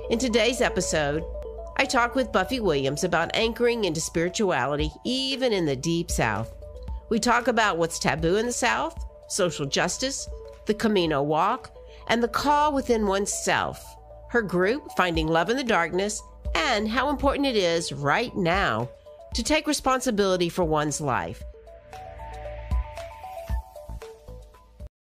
In today's episode, I talk with Buffie Williams about anchoring into spirituality even in the Deep South. We talk about what's taboo in the South, social justice, the Camino Walk, and the call within oneself, her group, Finding Love in the Darkness, and how important it is right now to take responsibility for one's life,